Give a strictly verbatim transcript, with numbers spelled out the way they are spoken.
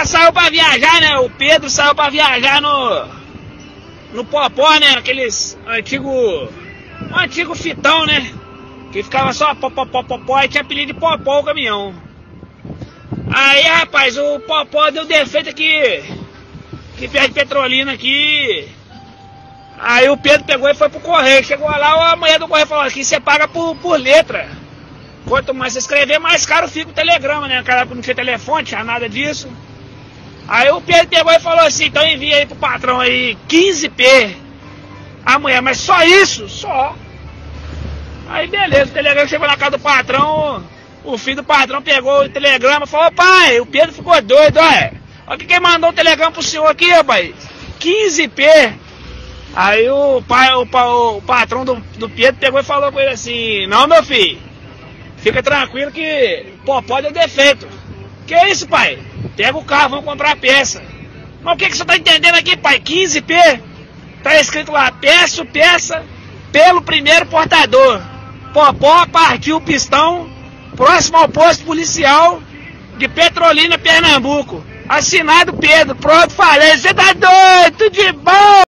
saiu pra viajar, né? O Pedro saiu pra viajar no... No Popó, né? Aqueles antigo... Um antigo fitão, né? Que ficava só popó, popó, e tinha apelido de Popó o caminhão. Aí, rapaz, o Popó deu defeito aqui, aqui perto de Petrolina aqui. Aí o Pedro pegou e foi pro correio. Chegou lá, a mulher do correio falou: aqui você paga por, por letra. Quanto mais você escrever, mais caro fica o telegrama, né? Naquela época não tinha telefone, tinha nada disso. Aí o Pedro pegou e falou assim: então envia aí pro patrão aí quinze P. A mulher: mas só isso? Só. Aí beleza, o telegrama chegou na casa do patrão. O filho do patrão pegou o telegrama e falou: pai, o Pedro ficou doido, olha. Olha quem mandou o telegrama pro senhor aqui, rapaz. quinze P. Aí o pai, o, o, o patrão do, do Pedro pegou e falou com ele assim: não, meu filho, fica tranquilo que Popó deu defeito. Que isso, pai? Pega o carro, vamos comprar a peça. Mas o que, que você tá entendendo aqui, pai? quinze P? Tá escrito lá: peço peça pelo primeiro portador. Popó partiu o pistão, próximo ao posto policial de Petrolina, Pernambuco. Assinado Pedro. Pronto, falei. Você tá doido? Tudo de bom?